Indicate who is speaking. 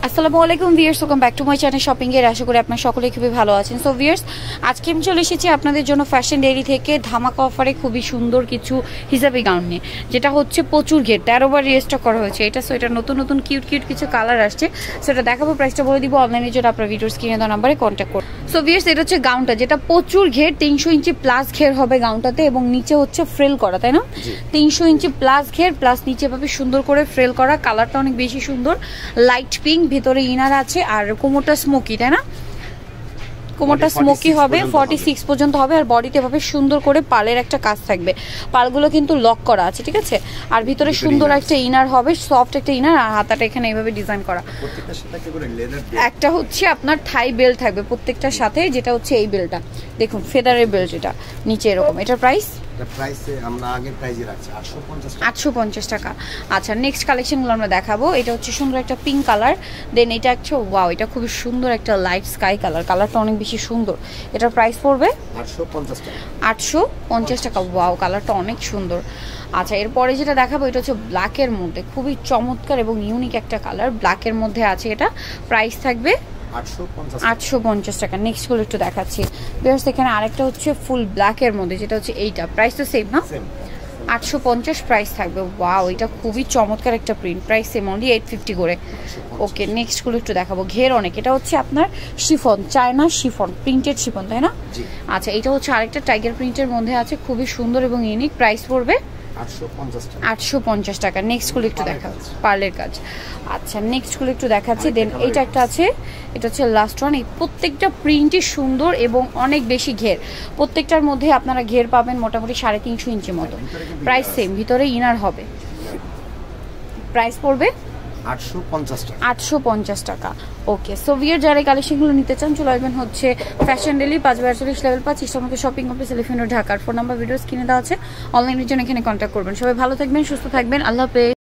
Speaker 1: আসসালামু আলাইকুম viewers, welcome back to my channel shopping এর। আশা করি আপনারা সকলেই খুবই ভালো আছেন। সো ভিউয়ার্স, আজকে আমি চলে এসেছি আপনাদের জন্য ফ্যাশন ডেইলি থেকে ধামাকা অফারে খুবই সুন্দর কিছু হিজাবি গাউন নিয়ে, যেটা হচ্ছে প্রচুর ঘের 13 বার রিস্টক করা হয়েছে এটা। সো এটা নতুন নতুন কিউট কিছু কালার আসছে, সেটা দেখাবো, প্রাইসটা বলে দিব। অনলাইনের জন্য আপনার ভিডিওর স্ক্রিনে দেওয়া নাম্বারে কন্ট্যাক্ট করুন। সো ভিউয়ার্স, এটা হচ্ছে গাউনটা, যেটা প্রচুর ঘের, 300 ইঞ্চি প্লাস ঘের হবে গাউনটাতে, এবং নিচে হচ্ছে ফ্রেল করা, তাই না? 300 ইঞ্চি প্লাস ঘের প্লাস নিচে ভাবে সুন্দর করে ফ্রেল করা। কালারটা অনেক বেশি সুন্দর, লাইট পিঙ্ক, ভিতরে ইনার আছে, আর কোমরটা স্মোকি, তাই না? কোমরটা স্মোকি হবে, 46 পর্যন্ত হবে, আর বডিতে ভাবে সুন্দর করে পালের একটা কাজ থাকবে। পালগুলো কিন্তু লক করা আছে, ঠিক আছে? আর ভিতরে সুন্দর একটা ইনার হবে, সফট একটা ইনার, আর হাতাটা এখানে এইভাবে ডিজাইন করা। একটা হচ্ছে আপনার থাই বেল্ট থাকবে প্রত্যেকটার সাথে, যেটা হচ্ছে এই বেল্টটা দেখুন, ফেদারের বেল্ট, যেটা নিচে এরকম। এটার প্রাইস
Speaker 2: আমরা আগের প্রাইসে রাখছি
Speaker 1: 850 টাকা। আচ্ছা, নেক্সট কালেকশনগুলো আমরা দেখাবো। এটা হচ্ছে সুন্দর একটা পিঙ্ক কালার, দেন এটা একটা ওয়াও, এটা খুবই সুন্দর একটা লাইট স্কাই কালার, কালারটা অনেক বেশি সুন্দর। এটার প্রাইস পড়বে 850 টাকা। ওয়াও, কালারটা অনেক সুন্দর। আচ্ছা, এরপরে যেটা দেখাবো এটা হচ্ছে ব্ল্যাকের মধ্যে, খুবই চমৎকার এবং ইউনিক একটা কালার, ব্ল্যাকের মধ্যে আছে। এটা প্রাইস থাকবে 850 টাকা। নেক্সট গুলো একটু দেখাচ্ছি বিকজ এখানে আরেকটা হচ্ছে ফুল ব্ল্যাকের মধ্যে, যেটা হচ্ছে এইটা। প্রাইস তো সেম না? 850 প্রাইস থাকবে। ওয়াও, এটা খুবই চমৎকার একটা প্রিন্ট, প্রাইস সেম, অনলি 850 করে। ওকে, নেক্সট গুলো একটু দেখাবো। ঘের অনেক, এটা হচ্ছে আপনার chiffon, China chiffon, printed chiffon, তাই না? আচ্ছা, এটা হচ্ছে আরেকটা টাইগার প্রিন্টের মধ্যে আছে, খুবই সুন্দর এবং ইউনিক। প্রাইস পড়বে 850 টাকা। নেক্সট গুলো একটু দেখাবো, পার্লের কাজ। আচ্ছা, নেক্সট গুলো একটু দেখাচ্ছি। দেন এটা একটা আছে, এটা হচ্ছে লাস্ট ওয়ান। এই প্রত্যেকটা প্রিন্টই সুন্দর এবং অনেক বেশি ঘের, প্রত্যেকটার মধ্যে আপনারা ঘের পাবেন মোটামুটি 350 ইঞ্চি মতো। প্রাইস সেম, ভিতরে ইনার হবে। প্রাইস পড়বে 850 টাকা। ওকে, সো ভিউয়ার, যারা এই কালেকশনগুলো নিতে চান চলে আসবেন হচ্ছে ফ্যাশন ডেইলি 542 লেভেল 5 ইস্টামকে শপিং কমপ্লেক্স, এলিফ্যান্ট রোড, ঢাকার। ফোন নাম্বার ভিডিওস কিনে দেওয়া আছে, অনলাইনের জন্য এখানে কন্ট্যাক্ট করবেন। সবাই ভালো থাকবেন, সুস্থ থাকবেন, আল্লাহ হাফেজ।